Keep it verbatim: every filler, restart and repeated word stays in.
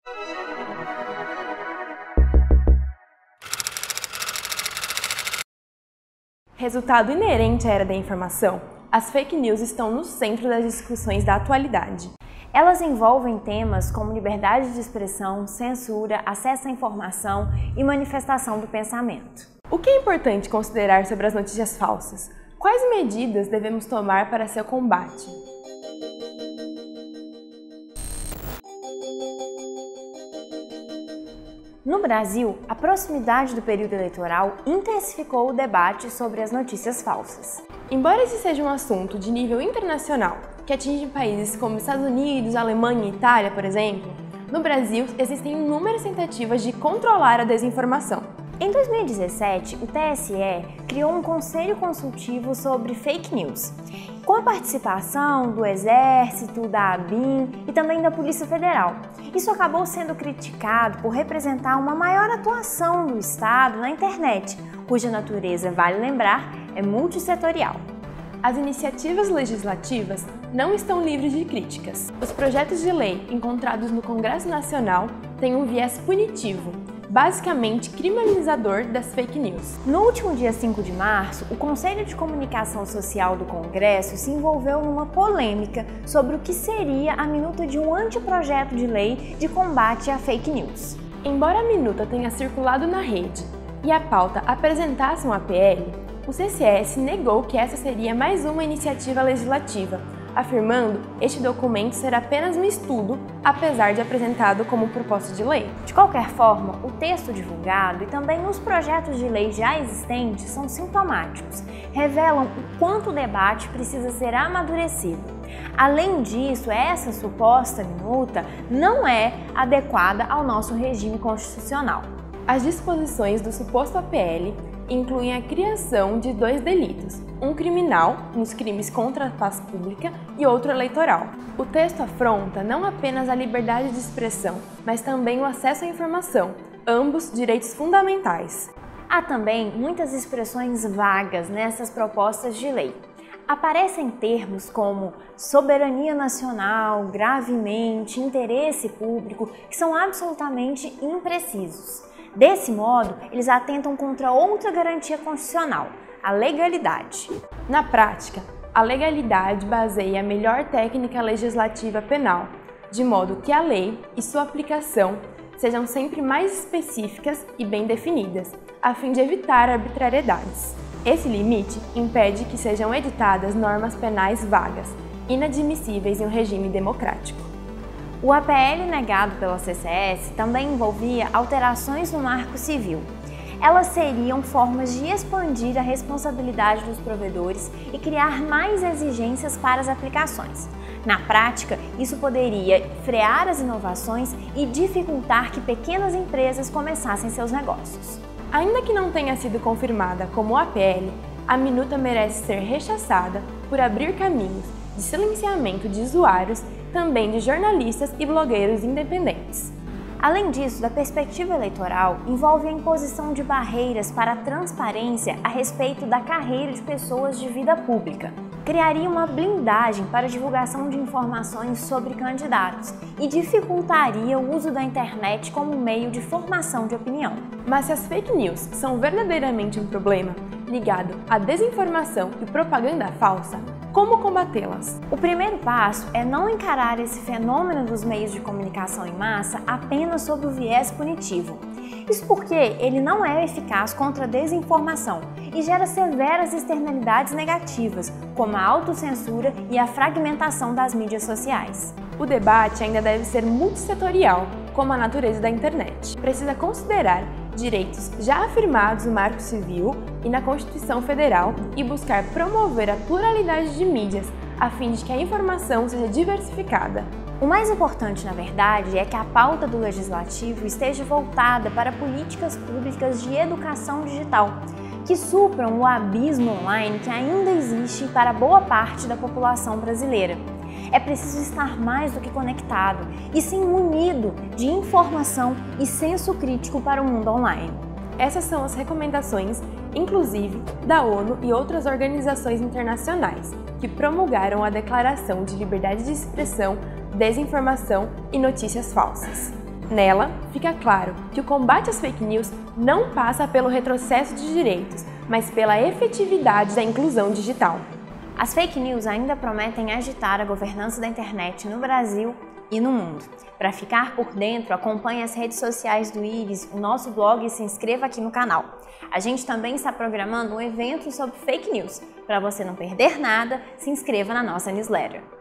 Resultado inerente à era da informação, as fake news estão no centro das discussões da atualidade. Elas envolvem temas como liberdade de expressão, censura, acesso à informação e manifestação do pensamento. O que é importante considerar sobre as notícias falsas? Quais medidas devemos tomar para seu combate? No Brasil, a proximidade do período eleitoral intensificou o debate sobre as notícias falsas. Embora esse seja um assunto de nível internacional, que atinge países como Estados Unidos, Alemanha e Itália, por exemplo, no Brasil existem inúmeras tentativas de controlar a desinformação. Em dois mil e dezessete, o T S E criou um conselho consultivo sobre fake news, com a participação do Exército, da ABIN e também da Polícia Federal. Isso acabou sendo criticado por representar uma maior atuação do Estado na internet, cuja natureza, vale lembrar, é multissetorial. As iniciativas legislativas não estão livres de críticas. Os projetos de lei encontrados no Congresso Nacional têm um viés punitivo, basicamente criminalizador das fake news. No último dia cinco de março, o Conselho de Comunicação Social do Congresso se envolveu numa polêmica sobre o que seria a minuta de um anteprojeto de lei de combate à fake news. Embora a minuta tenha circulado na rede e a pauta apresentasse uma P L, o C C S negou que essa seria mais uma iniciativa legislativa, afirmando este documento ser apenas um estudo, apesar de apresentado como proposta de lei. De qualquer forma, o texto divulgado e também os projetos de lei já existentes são sintomáticos, revelam o quanto o debate precisa ser amadurecido. Além disso, essa suposta minuta não é adequada ao nosso regime constitucional. As disposições do suposto A P L incluem a criação de dois delitos, um criminal, nos crimes contra a paz pública, e outro eleitoral. O texto afronta não apenas a liberdade de expressão, mas também o acesso à informação, ambos direitos fundamentais. Há também muitas expressões vagas nessas propostas de lei. Aparecem termos como soberania nacional, gravemente, interesse público, que são absolutamente imprecisos. Desse modo, eles atentam contra outra garantia constitucional, a legalidade. Na prática, a legalidade baseia a melhor técnica legislativa penal, de modo que a lei e sua aplicação sejam sempre mais específicas e bem definidas, a fim de evitar arbitrariedades. Esse limite impede que sejam editadas normas penais vagas, inadmissíveis em um regime democrático. O A P L negado pela C C S também envolvia alterações no Marco Civil. Elas seriam formas de expandir a responsabilidade dos provedores e criar mais exigências para as aplicações. Na prática, isso poderia frear as inovações e dificultar que pequenas empresas começassem seus negócios. Ainda que não tenha sido confirmada como A P L, a minuta merece ser rechaçada por abrir caminhos de silenciamento de usuários, também de jornalistas e blogueiros independentes. Além disso, da perspectiva eleitoral, envolve a imposição de barreiras para a transparência a respeito da carreira de pessoas de vida pública. Criaria uma blindagem para a divulgação de informações sobre candidatos e dificultaria o uso da internet como meio de formação de opinião. Mas se as fake news são verdadeiramente um problema ligado à desinformação e propaganda falsa, como combatê-las? O primeiro passo é não encarar esse fenômeno dos meios de comunicação em massa apenas sob o viés punitivo. Isso porque ele não é eficaz contra a desinformação e gera severas externalidades negativas, como a autocensura e a fragmentação das mídias sociais. O debate ainda deve ser multissetorial, como a natureza da internet. Precisa considerar direitos já afirmados no Marco Civil e na Constituição Federal e buscar promover a pluralidade de mídias, a fim de que a informação seja diversificada. O mais importante, na verdade, é que a pauta do Legislativo esteja voltada para políticas públicas de educação digital, que supram o abismo online que ainda existe para boa parte da população brasileira. É preciso estar mais do que conectado, e sim munido de informação e senso crítico para o mundo online. Essas são as recomendações, inclusive, da ONU e outras organizações internacionais, que promulgaram a Declaração de Liberdade de Expressão, Desinformação e Notícias Falsas. Nela, fica claro que o combate às fake news não passa pelo retrocesso de direitos, mas pela efetividade da inclusão digital. As fake news ainda prometem agitar a governança da internet no Brasil e no mundo. Para ficar por dentro, acompanhe as redes sociais do Íris, o nosso blog e se inscreva aqui no canal. A gente também está programando um evento sobre fake news. Para você não perder nada, se inscreva na nossa newsletter.